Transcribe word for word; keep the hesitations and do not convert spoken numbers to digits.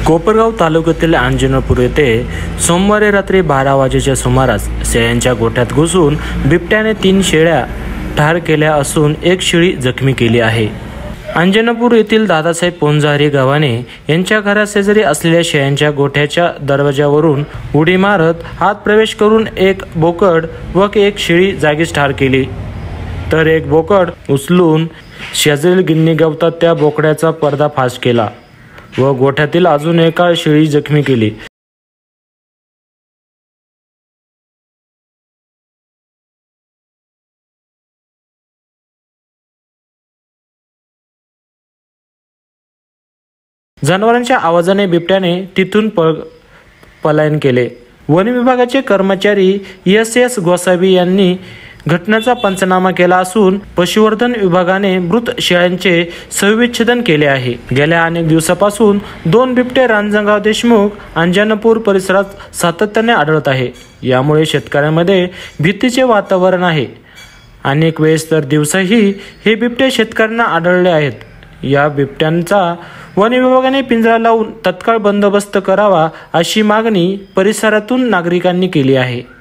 कोपरगाव तालुक्यातील अंजनपूर येथे सोमवारी रात्री बारा वाजेच्या सुमारास शेळ्यांच्या गोठ्यात घुसून बिबट्याने तीन शेळ्या ठार केल्या असून एक शेळी जखमी केली आहे। अंजनपूर येथील दादासाहेब पोंजारी गव्हाणे यांच्या घराशेजारी असलेल्या शेळ्यांच्या गोठ्याच्या दरवाजावरून उडी मारत हात प्रवेश करून एक बोकड व एक शेळी जागीच ठार केली, तर एक बोकड उचलून शेजारील गिन्नी गवतात त्या बोकड्याचा पर्दाफाश केला व गोठ्यातील अजून एका शेळी जखमी केली। जनावरांच्या आवाजाने बिबट्याने तिथून पळ पलायन केले। वन विभागाचे कर्मचारी एस एस गोसावी यांनी घटनेचा पंचनामा केला असून पशुवर्धन विभागाने मृत शेळ्यांचे शवविच्छेदन केले आहे। गेल्या अनेक दिवसापासून दोन बिबटे रांजणगाव देशमुख अंजनपूर परिसरात सातत्याने आढळत आहे। यामुळे शेतकऱ्यांमध्ये भीतीचे वातावरण आहे। अनेक वेळेस तर दिवसाही हे बिबटे शेतकऱ्यांना आढळले आहेत। या बिबट्यांचा वन विभागाने पिंजरा लावून तत्काळ बंदोबस्त करावा अशी मागणी परिसरातून नागरिकांनी केली आहे।